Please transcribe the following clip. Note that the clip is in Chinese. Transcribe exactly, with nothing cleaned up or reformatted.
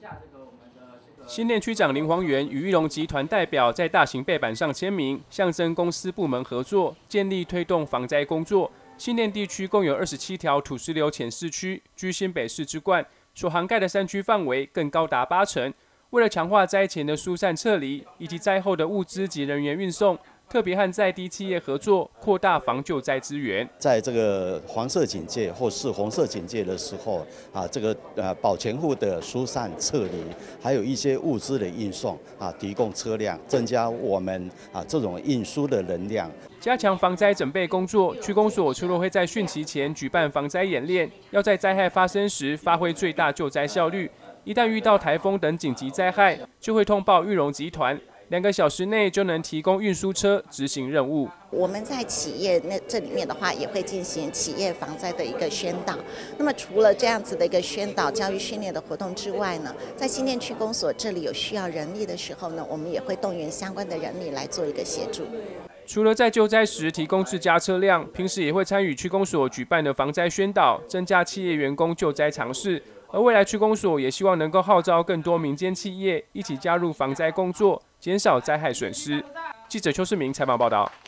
新店区长林煌源与裕隆集团代表在大型背板上签名，象征公司部门合作，建立推动防灾工作。新店地区共有二十七条土石流浅市区，居新北市之冠，所涵盖的山区范围更高达八成。为了强化灾前的疏散撤离以及灾后的物资及人员运送，特别和在地企业合作，扩大防救灾资源。 在这个黄色警戒或是红色警戒的时候，啊，这个呃保全户的疏散撤离，还有一些物资的运送啊，提供车辆，增加我们啊这种运输的能量。 加强防灾准备工作，区公所除了会在汛期前举办防灾演练，要在灾害发生时发挥最大救灾效率。一旦遇到台风等紧急灾害，就会通报裕隆集团。两个小时内就能提供运输车执行任务。 我们在企业那这里面的话，也会进行企业防灾的一个宣导。那么除了这样子的一个宣导、教育训练的活动之外呢，在新店区公所这里有需要人力的时候呢，我们也会动员相关的人力来做一个协助。 除了在救灾时提供自家车辆，平时也会参与区公所举办的防灾宣导，增加企业员工救灾常识。而未来区公所也希望能够号召更多民间企业一起加入防灾工作，减少灾害损失。记者邱世明采访报道。